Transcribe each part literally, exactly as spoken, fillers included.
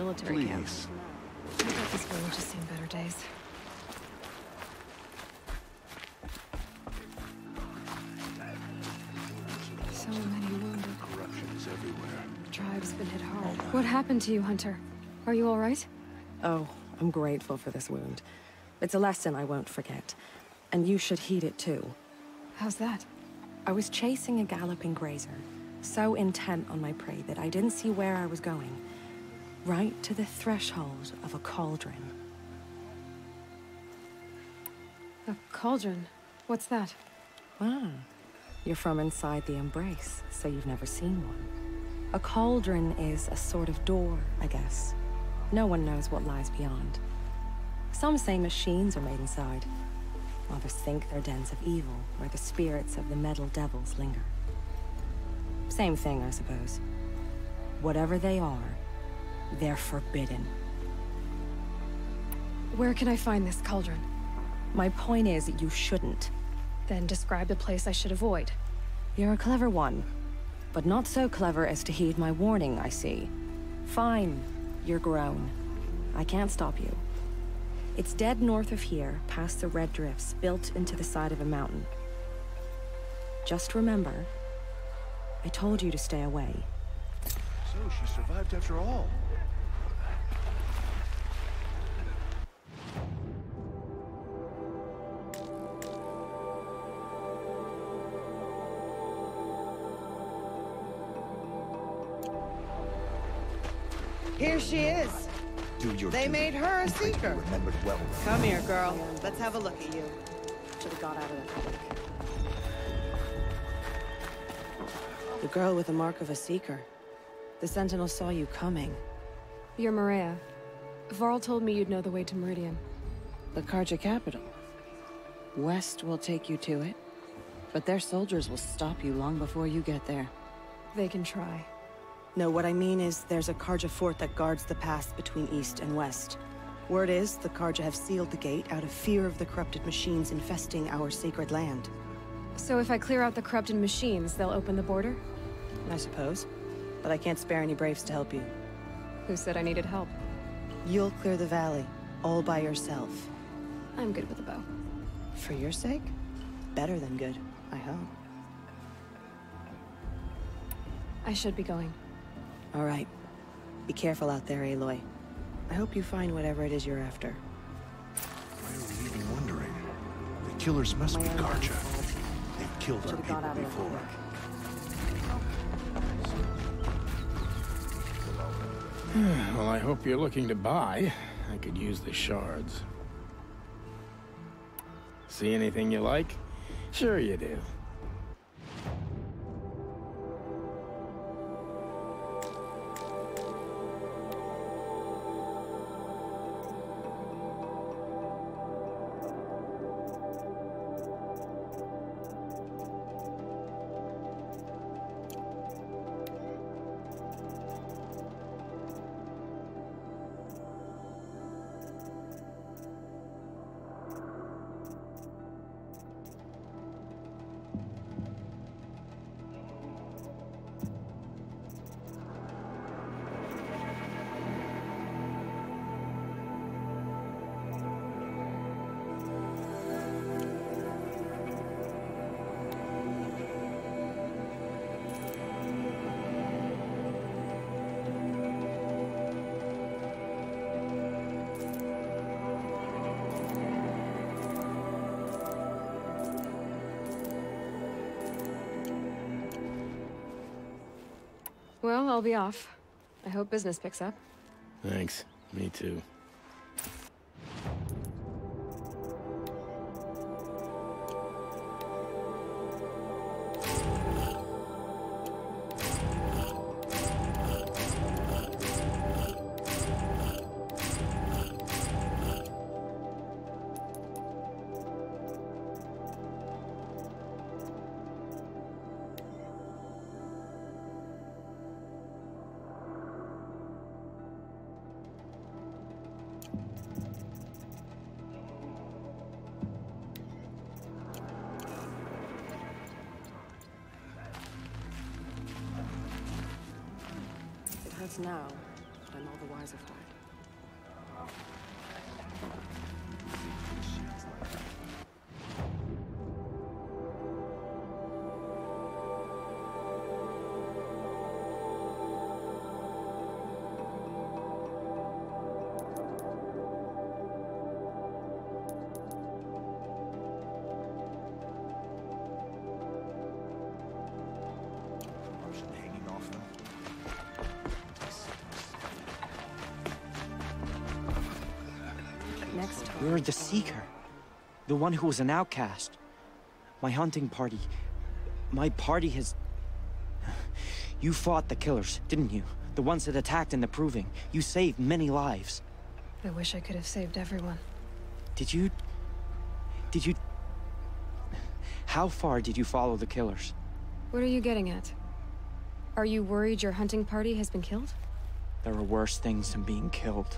military camp. Please. I bet this village has seen better days. So many wounded. Corruption is everywhere. The tribe's been hit hard. What happened to you, Hunter? Are you all right? Oh, I'm grateful for this wound. It's a lesson I won't forget. And you should heed it too. How's that? I was chasing a galloping grazer, so intent on my prey that I didn't see where I was going. Right to the threshold of a cauldron. A cauldron? What's that? Ah, you're from inside the Embrace, so you've never seen one. A cauldron is a sort of door, I guess. No one knows what lies beyond. Some say machines are made inside. Others think they're dens of evil, where the spirits of the metal devils linger. Same thing, I suppose. Whatever they are, they're forbidden. Where can I find this cauldron? My point is, you shouldn't. Then describe the place I should avoid. You're a clever one, but not so clever as to heed my warning, I see. Fine, you're grown. I can't stop you. It's dead north of here, past the red drifts, built into the side of a mountain. Just remember, I told you to stay away. So she survived after all. Here she is. Do your They duty. made her a You seeker. remembered well. Come here, girl. Let's have a look at you. Should have got out of the public. The girl with the mark of a seeker. The Sentinel saw you coming. You're Maria. Varl told me you'd know the way to Meridian. The Carja capital. West will take you to it, but their soldiers will stop you long before you get there. They can try. No, what I mean is there's a Carja fort that guards the pass between East and West. Word is, the Carja have sealed the gate out of fear of the corrupted machines infesting our sacred land. So if I clear out the corrupted machines, they'll open the border? I suppose. But I can't spare any braves to help you. Who said I needed help? You'll clear the valley, all by yourself. I'm good with a bow. For your sake? Better than good, I hope. I should be going. All right. Be careful out there, Aloy. I hope you find whatever it is you're after. Why are we even wondering? The killers must be Carja. They've killed our Should've got people out of the before. Well, I hope you're looking to buy. I could use the shards. See anything you like? Sure you do. Well, I'll be off. I hope business picks up. Thanks. Me too. It hurts now, I'm all the wiser for it. Hanging off them. Next time. You're the Seeker. The one who was an outcast. My hunting party. My party has... You fought the killers, didn't you? The ones that attacked in the Proving. You saved many lives. I wish I could have saved everyone. Did you... Did you... How far did you follow the killers? What are you getting at? Are you worried your hunting party has been killed? There are worse things than being killed.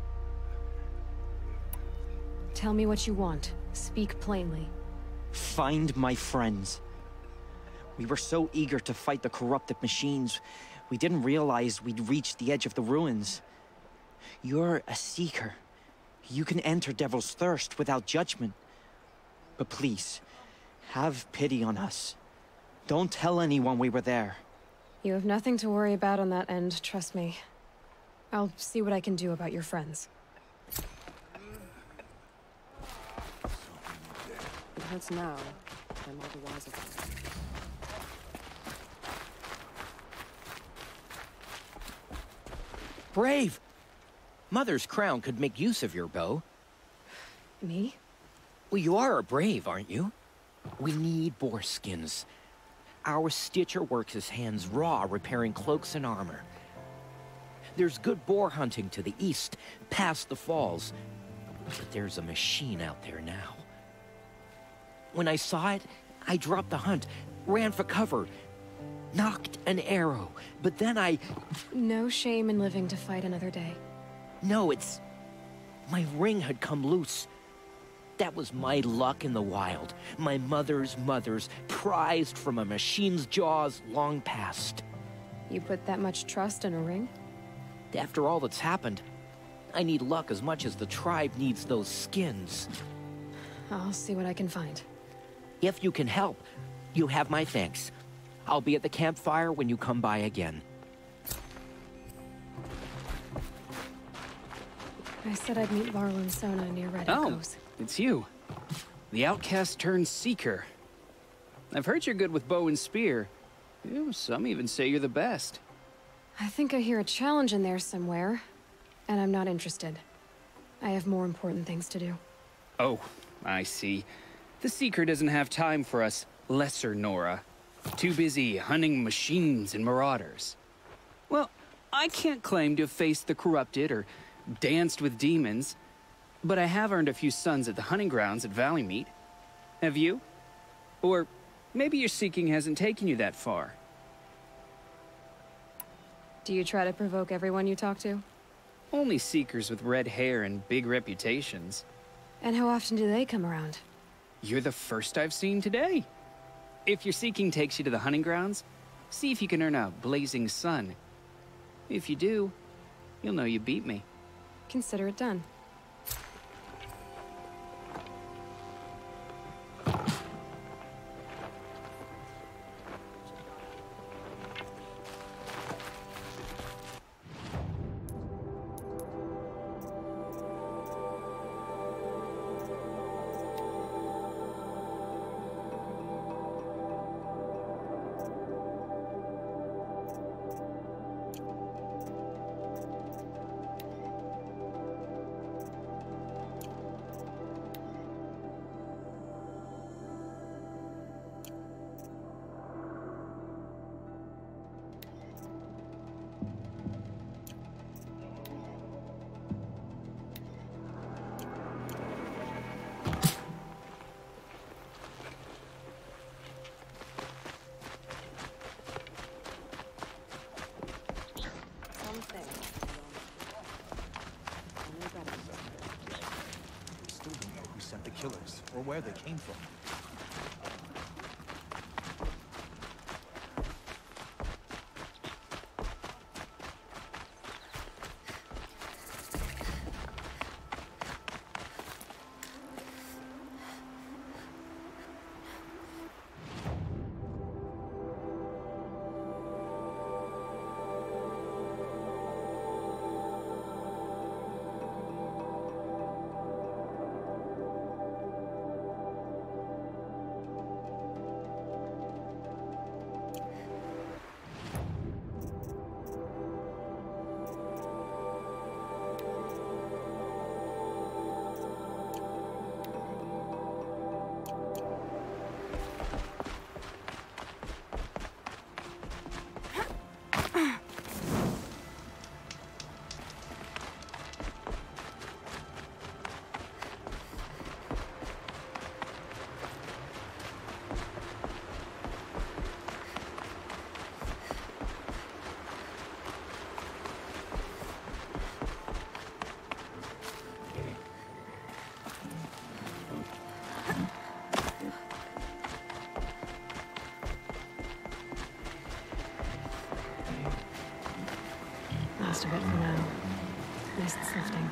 Tell me what you want. Speak plainly. Find my friends. We were so eager to fight the corrupted machines, we didn't realize we'd reached the edge of the ruins. You're a Seeker. You can enter Devil's Thirst without judgment. But please, have pity on us. Don't tell anyone we were there. You have nothing to worry about on that end, trust me. I'll see what I can do about your friends. It hurts now. I'm all the wiser for it. Brave! Mother's crown could make use of your bow. Me? Well, you are a brave, aren't you? We need boar skins. Our Stitcher works his hands raw repairing cloaks and armor. There's good boar hunting to the east, past the falls. But there's a machine out there now. When I saw it, I dropped the hunt, ran for cover, knocked an arrow, but then I... No shame in living to fight another day. No, it's... My ring had come loose. That was my luck in the wild. My mother's mother's, prized from a machine's jaws long past. You put that much trust in a ring? After all that's happened, I need luck as much as the tribe needs those skins. I'll see what I can find. If you can help, you have my thanks. I'll be at the campfire when you come by again. I said I'd meet Varl and Sona near Red Oh, Echoes. it's you. The outcast turned Seeker. I've heard you're good with bow and spear. Ew, some even say you're the best. I think I hear a challenge in there somewhere, and I'm not interested. I have more important things to do. Oh, I see. The Seeker doesn't have time for us lesser Nora. Too busy hunting machines and marauders. Well, I can't claim to have faced the corrupted or danced with demons, but I have earned a few sons at the hunting grounds at Valleymeet. Have you? Or maybe your seeking hasn't taken you that far. Do you try to provoke everyone you talk to? Only Seekers with red hair and big reputations. And how often do they come around? You're the first I've seen today. If your seeking takes you to the hunting grounds, see if you can earn a blazing sun. If you do, you'll know you beat me. Consider it done. Still don't know who sent the killers, or where they came from. now. Mist's lifting.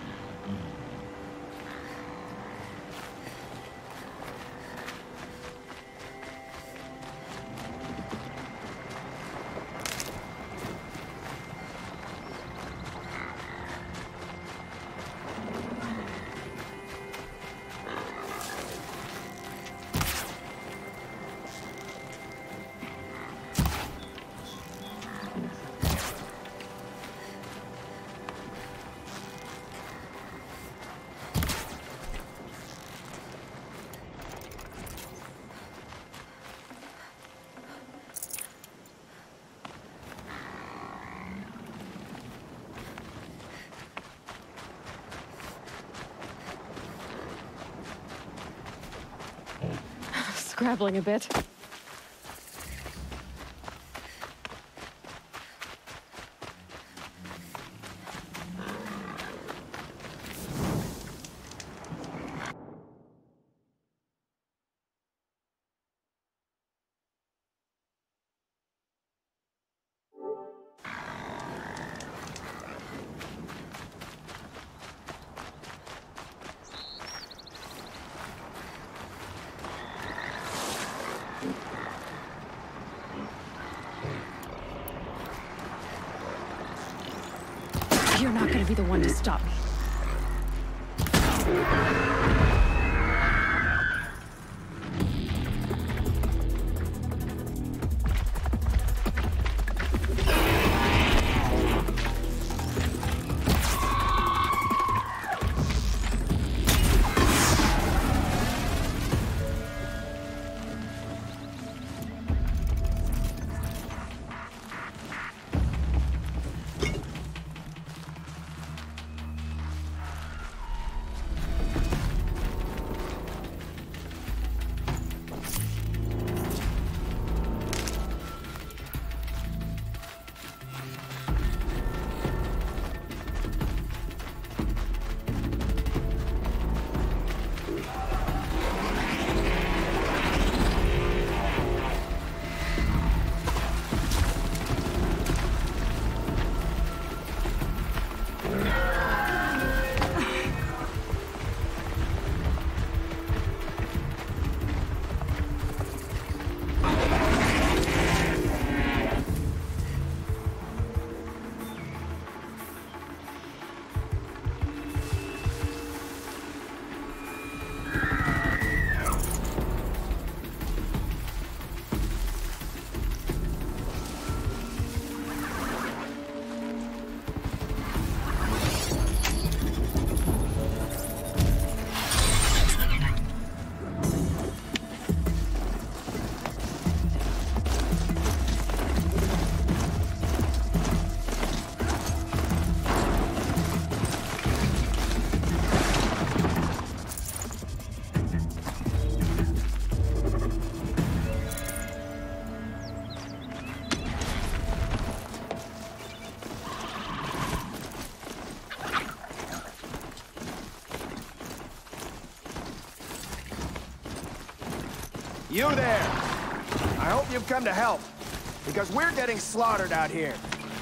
Scrabbling a bit. You're not gonna be the one to stop me. You there! I hope you've come to help, because we're getting slaughtered out here.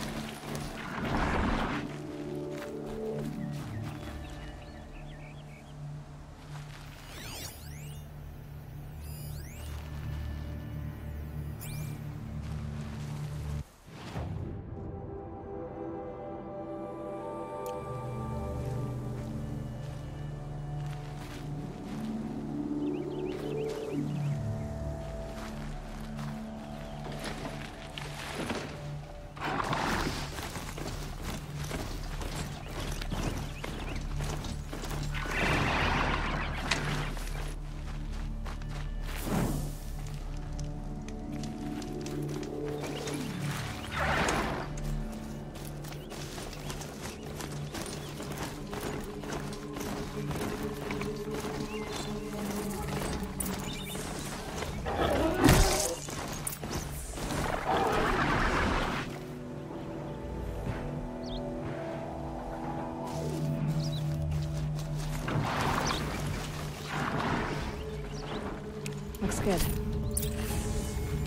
Looks good.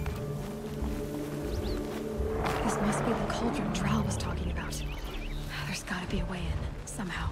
This must be the cauldron Drow was talking about. There's gotta be a way in, somehow.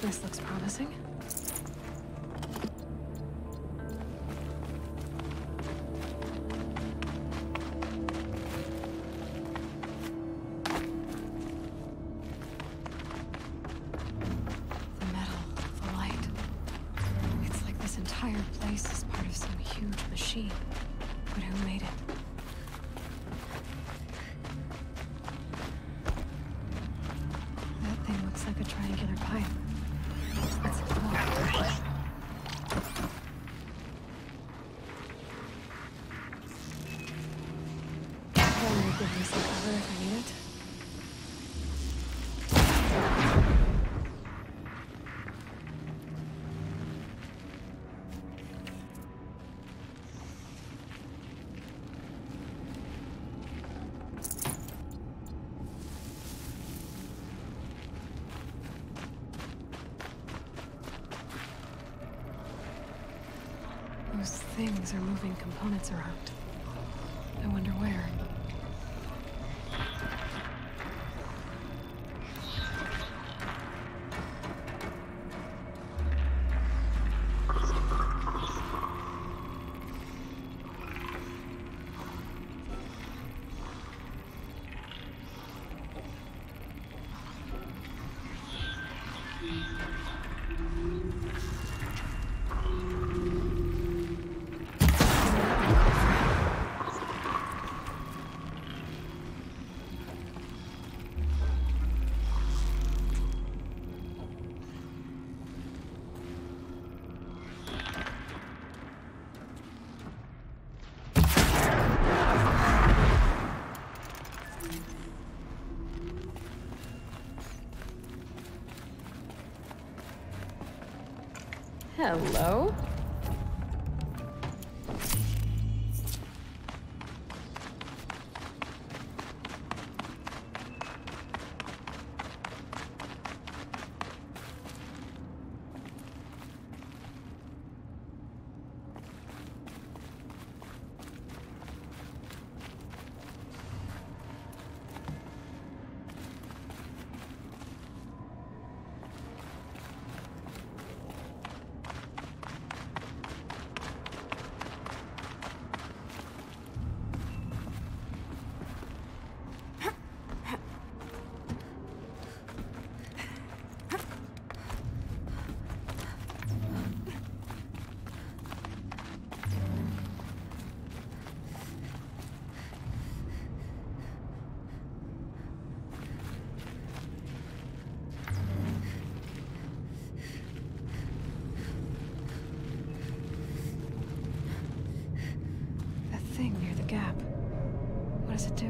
This looks promising. The metal, the light. It's like this entire place is part of some huge machine. But who made it? That thing looks like a triangular pipe. Let's explore. That will give me some cover if I need it. Those things are moving components around. I wonder where. Hello? Thing near the gap. What does it do?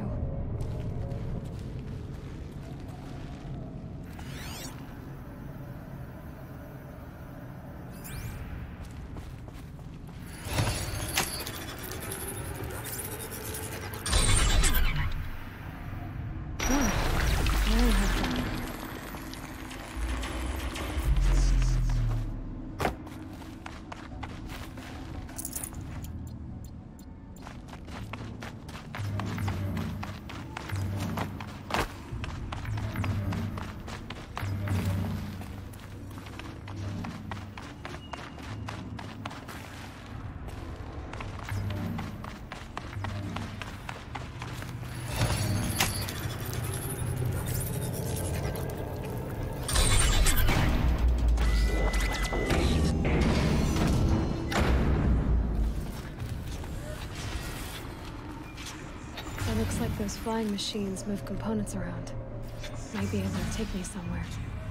Oh, very helpful. It looks like those flying machines move components around. Might be able to take me somewhere.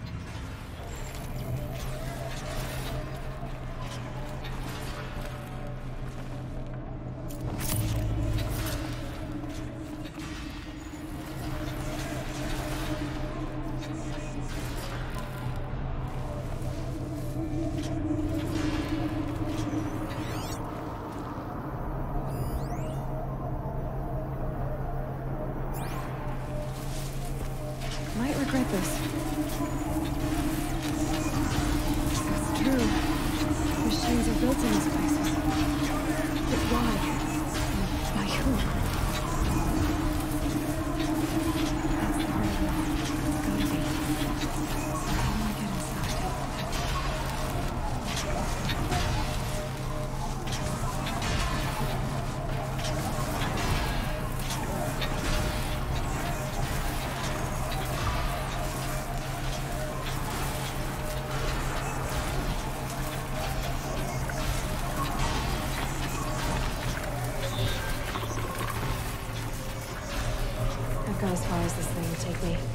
Might regret this. It's true. Machines are built in these places. But why? And by who? That's the heart of it all. It's gotta be. So how do I get inside? with me.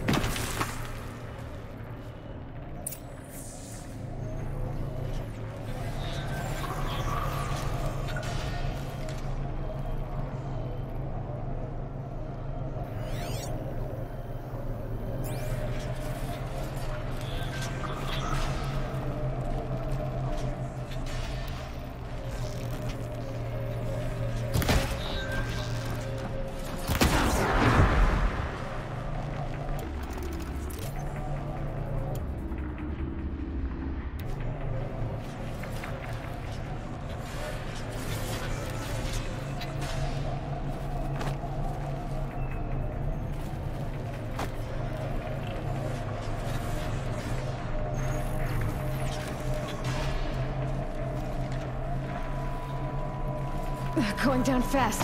Going down fast.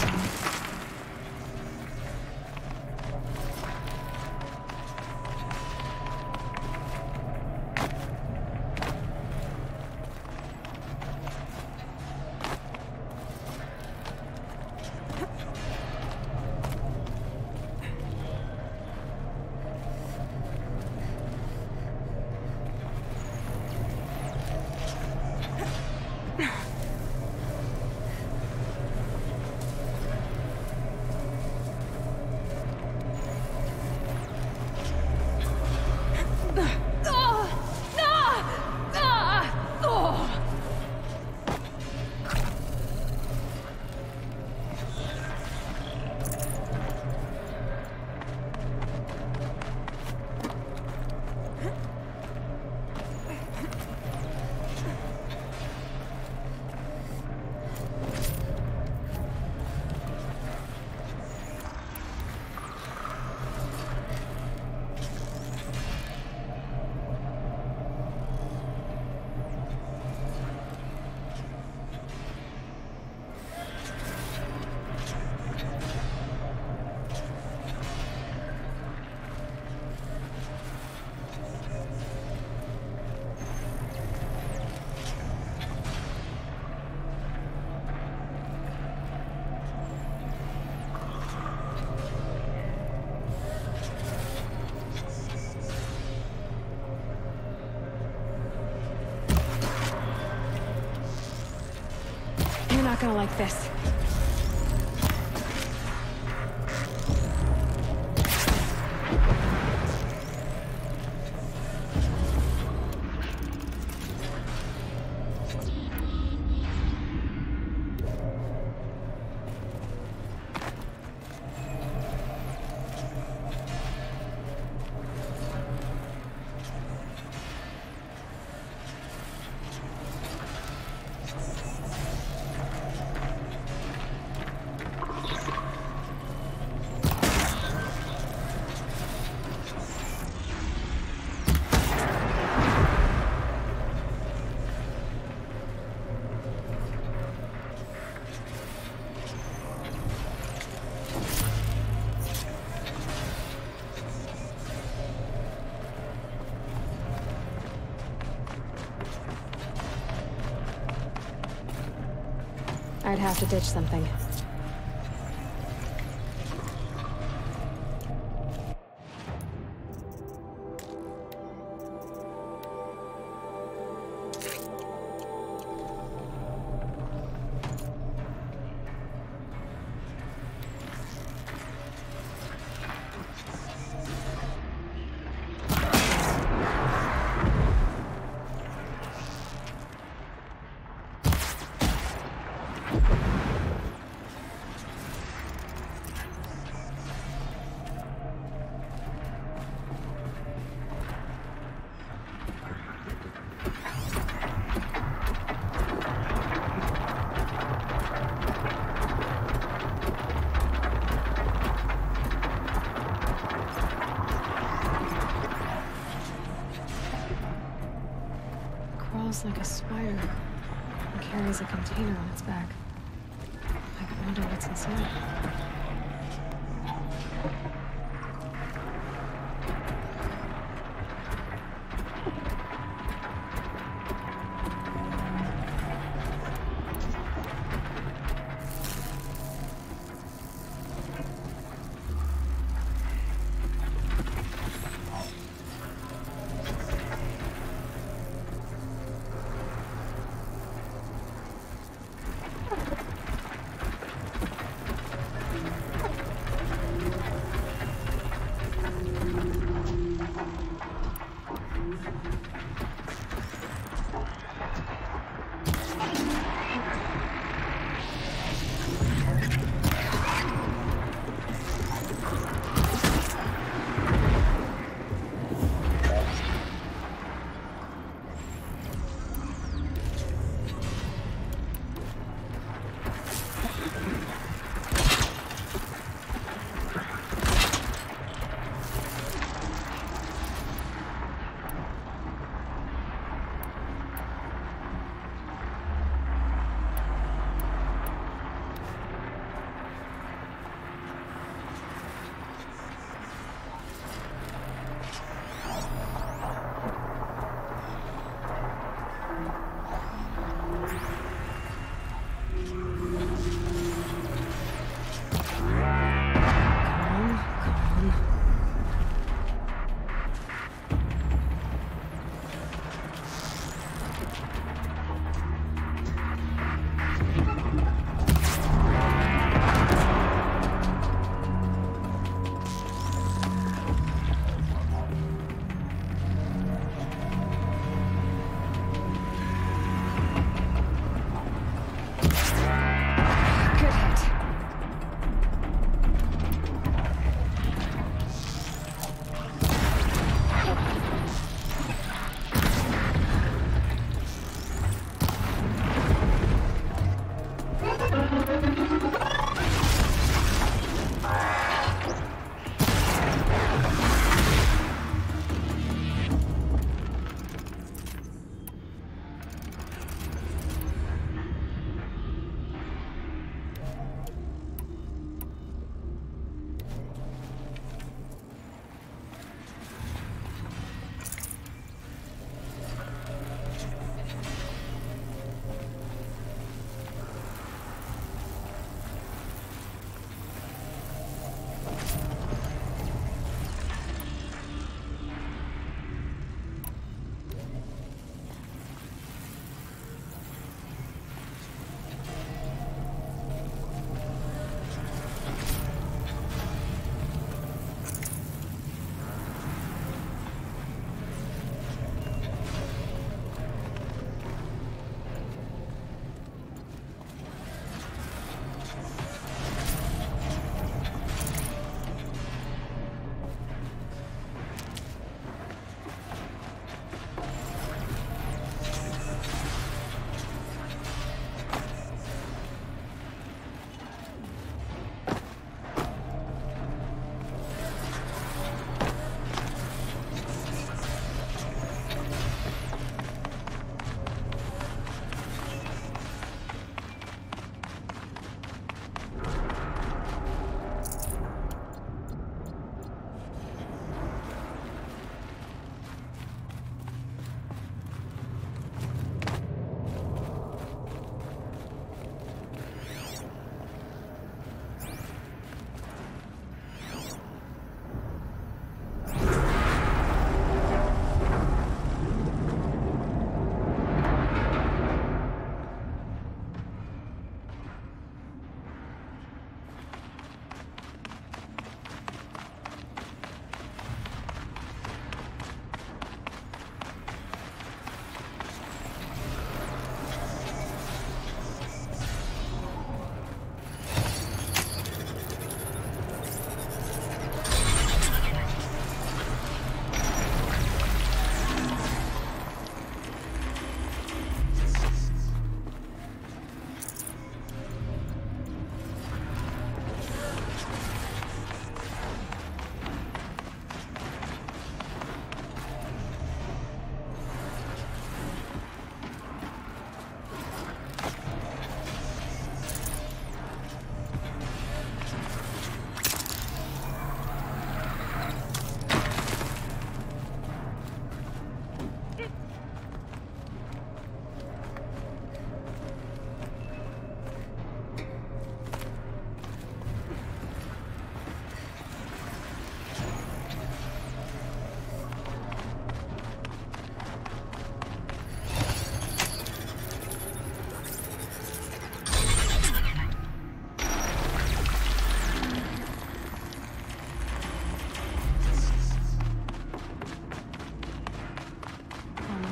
You're not gonna like this. I'd have to ditch something. Like a spider and carries a container on its back. I wonder what's inside.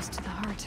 close to the heart.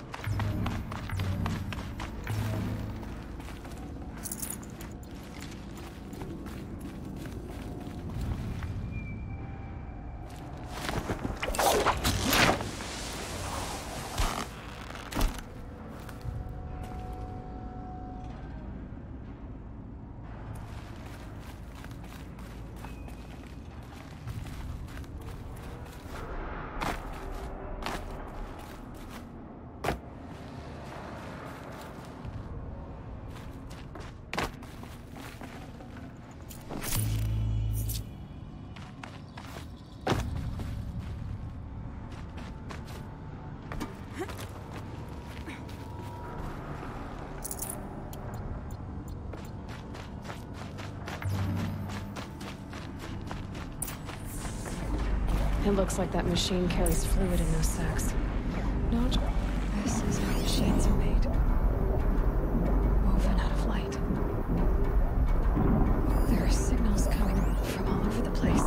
It looks like that machine carries fluid in those sacks. No, this is how machines are made. Woven out of light. There are signals coming from all over the place.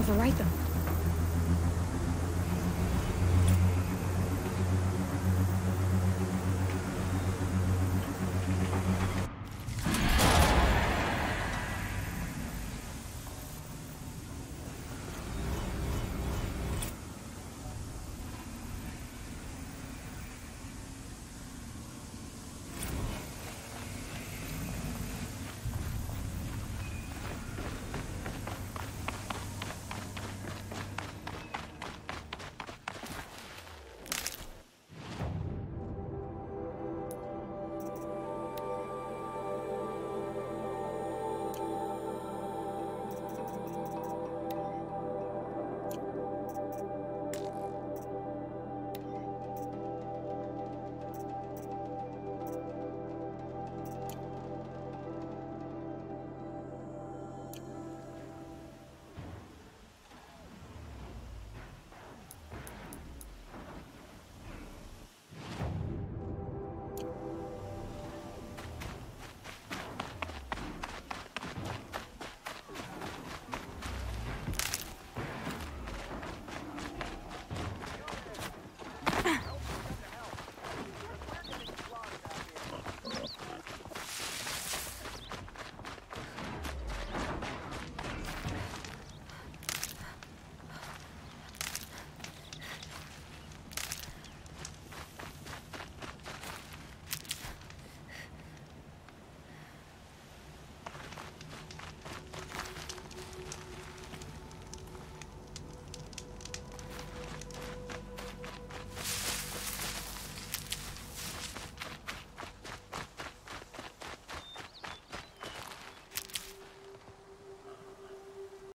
override them.